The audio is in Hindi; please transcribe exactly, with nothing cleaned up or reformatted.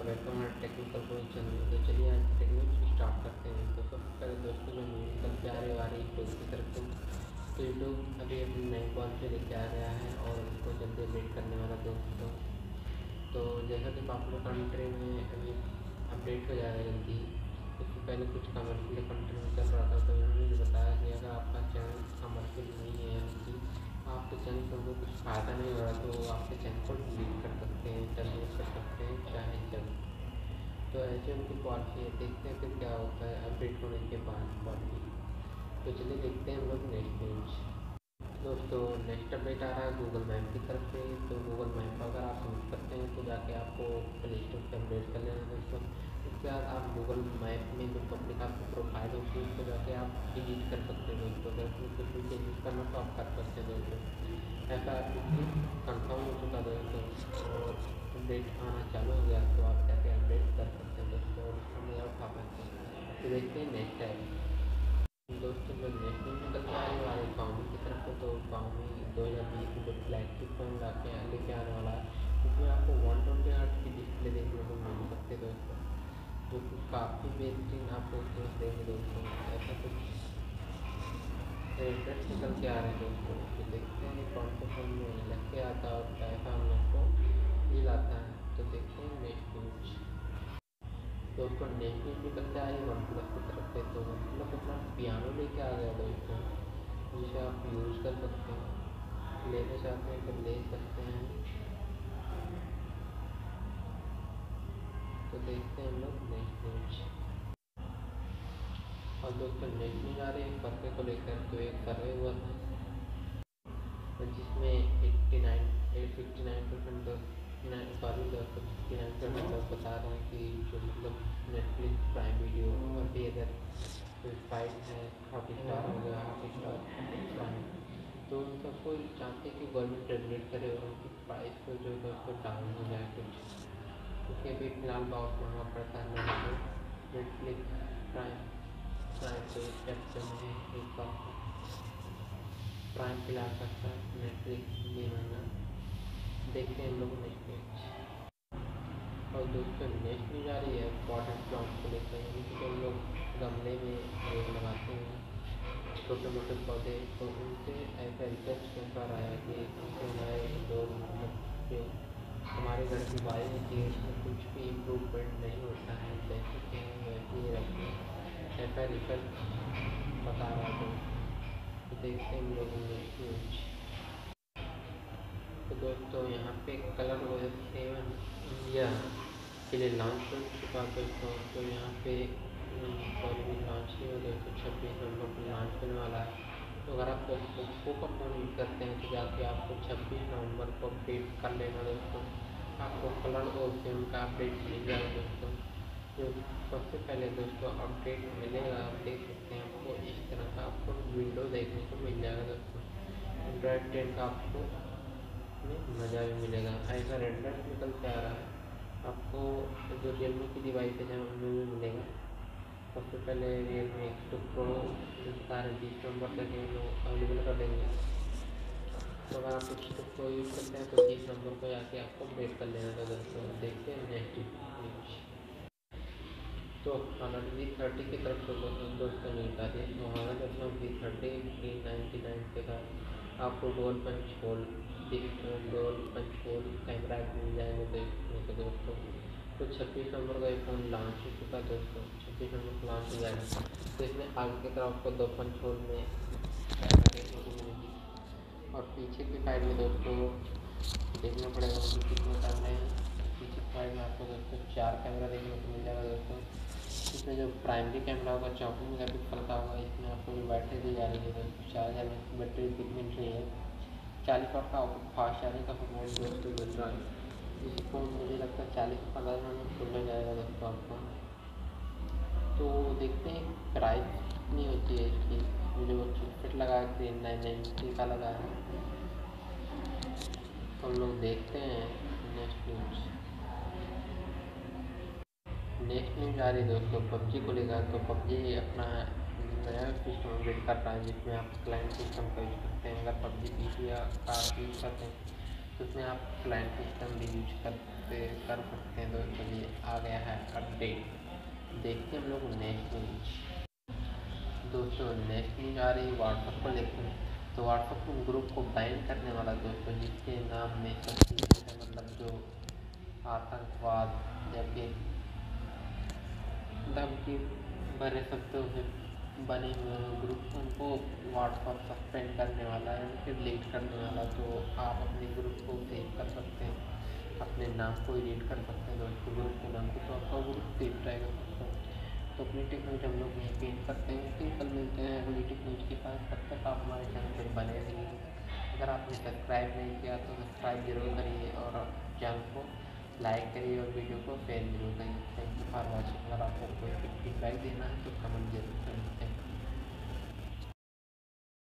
वेलकम हमारे टेक्निकल कोई चैनल। तो चलिए आज टेक्निक स्टार्ट करते हैं। तो सबसे पहले दोस्तों जो न्यूज़ निकल के आ रही है यूट्यूब की तरफ से, तो यूट्यूब अभी अपनी नई पॉलिसी लेके आ गया है और उनको जल्दी अपडेट करने वाला दोस्तों। तो जैसा कि पॉपुलर कंट्री में अभी अपडेट हो जाएगा जल्दी। इससे पहले कुछ कमर्शियल कंट्री में चल रहा था, तो उन्होंने बताया कि अगर आपका चैनल कमर्शियल नहीं है, यानी कि आपके चैनल को कुछ फ़ायदा नहीं हो रहा, तो आपके चैनल को डिलीट कर सकते हैं, टर्मिनेट कर सकते हैं, चाहे जब। तो ऐसे उनकी पॉलिसी है, देखते हैं फिर क्या होता है अपडेट होने के बाद पॉलिसी। तो चलिए देखते हैं हम लोग नेक्स्ट न्यूज। दोस्तों नेक्स्ट अपडेट आ रहा है गूगल मैप की तरफ से। तो गूगल मैप अगर आप यूज़ करते हैं तो जाके आपको प्ले स्टोर से अपडेट कर लेना दोस्तों। उसके बाद आप गूगल मैप में जो पब्लिक आपकी प्रोफाइल होती है उसको जाके आप एडिट कर सकते हैं दोस्तों। अगर उसमें कुछ भी चेंजेस करना तो आप कर सकते हैं दोस्तों। ऐसा कंफर्म हो चुका दोस्तों और अपडेट आना चालू हो गया, तो आप जाके अपडेट कर सकते हैं दोस्तों और उसका मज़ा उठा सकते हैं। तो देखते हैं नेक्स्ट है दोस्तों जो नेशनल निकल के आ रही है गाँव की तरफ से। तो गाँव में दो हज़ार बीस में जो फ्लैगशिप फोन लाके लेके आने वाला है, इसमें आपको वन ट्वेंटी हर्ट्ज की डिस्प्ले देखने को मिल सकती है दोस्तों, जो कि काफ़ी बेहतरीन आपको उसमें देंगे दोस्तों। ऐसा कुछ एड्रेस निकल के आ रहे हैं दोस्तों। तो देखते हैं कौन से फोन में लग के आता है और कैसा हम लोग को फील आता है। तो देखते हैं नेक्स्ट न्यूज दोस्तों। नेक्स्ट न्यूज निकल के आ रही है वन प्लस की तरफ से। तो वन प्लस अपना पियानो लेके आ गया दोस्तों, जिसे आप यूज़ कर सकते हैं, लेना चाहते हैं तो ले सकते हैं। तो देखते हैं हम लोग नेक्स्ट न्यूज। और दोस्तों नेक्स्ट न्यूज आ रही है सर्वे को लेकर। तो एक सर्वे हुआ था जिसमें eighty nine eight fifty nine percent sorry दोस्तों फिफ्टी नाइन परसेंट लोग बता रहे हैं कि जो मतलब नेटफ्लिक्स प्राइम वीडियो और भी अगर वेबसाइट है, हॉट स्टार हो गया, हॉट स्टार प्राइम, तो उन सबको चाहते कि गवर्नमेंट रेगुलेट करे और उनकी प्राइस को जो है उसको डाउन हो जाए कुछ, क्योंकि अभी फ़िलहाल बहुत महंगा पड़ता है लोगों को। नेटफ्लिक्स प्राइम प्राइम तो एक कैप्चर में एक बात प्राइम पिला सकता है, नेटफ्लिक्स भी महंगा। देखते हैं हम लोग नेक्स्ट न्यूज। और दोस्तों नेक्स्ट न्यूज आ रही है पॉटेड प्लांट को लेकर। यानी कि जो लोग गमले में लगाते हैं छोटे मोटे पौधे, तो उनसे ऐसा रिसर्च पेपर आया कि उनसे हमारे जो मतलब जो हमारे घर की वायु होती है उसमें कुछ भी इम्प्रूवमेंट नहीं होता है, जैसे कि हम वैसे ही रखते हैं, ऐसा रिसर्च बता रहा था। तो देखते हैं हम लोग नेक्स्ट न्यूज। तो दोस्तों यहाँ पे कलर ओएस सेवन इंडिया के लिए लॉन्च हो चुका दोस्तों। तो यहाँ पे सॉरी लॉन्च नहीं हो दोस्तों, छब्बीस नवंबर को लॉन्च होने वाला है। तो अगर आप ओप्पो का फ़ोन यूज़ करते हैं तो जाके आपको छब्बीस नवंबर को अपडेट कर लेना दोस्तों। आपको कलर ओएस सेवन का अपडेट मिल जाएगा दोस्तों। जो सबसे पहले दोस्तों अपडेट मिलेगा, आप देख सकते हैं आपको इस तरह का आपको विंडो देखने को मिल जाएगा दोस्तों। एंड्रॉयड टेन का आपको में मज़ा भी मिलेगा। ऐसा रेंडर निकल के आ रहा है आपको जो रियलमी की डिवाइस है उनमें भी मिलेगा। सबसे पहले रियलमी एक्स टू प्रो जो बता रहे बीस नवंबर तक ये लोग अवेलेबल कर देंगे। तो अगर आप एक्स टू प्रो यूज़ करते हैं तो बीस नवंबर को जाके आपको अपडेट कर लेना था दोस्तों। देखते हैं नेक्स्ट न्यूज। तो हॉनर वी थर्टी की तरफ से दोस्तों मिलता है। तो हॉनर अपना V thirty three ninety nine के साथ आपको डोल पंच होल डोल पंच होल कैमरा मिल जाएंगे देखने को दोस्तों। तो छब्बीस नवंबर का ये फ़ोन लॉन्च हो चुका है दोस्तों, छब्बीस नवंबर को लॉन्च हो जाएगा। तो इसमें आगे की तरफ आपको दो पंच होल में कैमरा देखने को मिलेगी और पीछे की साइड में दोस्तों देखना पड़ेगा कि कितने कैमरे हैं। पीछे की साइड में आपको दोस्तों चार कैमरा देखने को मिल जाएगा दोस्तों। इसमें जो प्राइमरी कैमरा होगा चौंतीस मेगा पिक्सल का होगा। इसमें आपको जो बैटरी दी जा रही है दोस्तों चार हज़ार की बैटरी मिल रही है। चालीस वाट का आपको फास्ट चार्जिंग का सपोर्ट दोस्तों मिल रहा है। इसको मुझे लगता है चालीस से पंद्रह मिनट में खुल हो जाएगा दोस्तों आपको। तो देखते हैं प्राइस कितनी होती है इसकी। मुझे वो चिपसेट लगा के नाइन नाइन्टी का लगा है। तो हम लोग देखते हैं नेक्स्ट न्यूज। नेक्स्ट न्यूज आ रही है दोस्तों पबजी को लेकर। तो पबजी अपना नया सिस्टम अपडेट कर रहा है जिसमें आप क्लाइंट सिस्टम का यूज़ करते हैं। अगर पबजी पी सी या कार यूज़ करते हैं तो उसमें आप क्लाइंट सिस्टम भी यूज करते कर सकते हैं दोस्तों। ये आ गया है अपडेट। देखते हैं हम लोग नेक्स्ट न्यूज। दोस्तों नेक्स्ट न्यूज आ रही है व्हाट्सएप को लेकर। तो व्हाट्सएप ग्रुप को बैन करने वाला दोस्तों, जिसके नाम में सब चीज़ें हैं, मतलब जो आतंकवाद या फिर धमकी भरे शब्दों से बने हुए ग्रुप, उनको व्हाट्सएप सस्पेंड करने वाला है, फिर डिलीट करने वाला। तो आप अपने ग्रुप को सेव कर सकते हैं, अपने नाम को एडिट कर सकते हैं दोस्तों, ग्रुप के नाम को, तो आपका ग्रुप सेव रहेगा दोस्तों। तो अपनी टेक्नोलॉजी हम लोग यहीं पे एंड करते हैं। फिर कल मिलते हैं अगली टेक्नोलॉजी के पास। तब तक आप हमारे चैनल पर बने रहिए। अगर आपने सब्सक्राइब नहीं किया तो सब्सक्राइब जरूर करिए और चैनल को लाइक करिए और वीडियो को शेयर जरूर करिए। Thank you for watching. अगर आपको कोई फीडबैक देना है तो कमेंट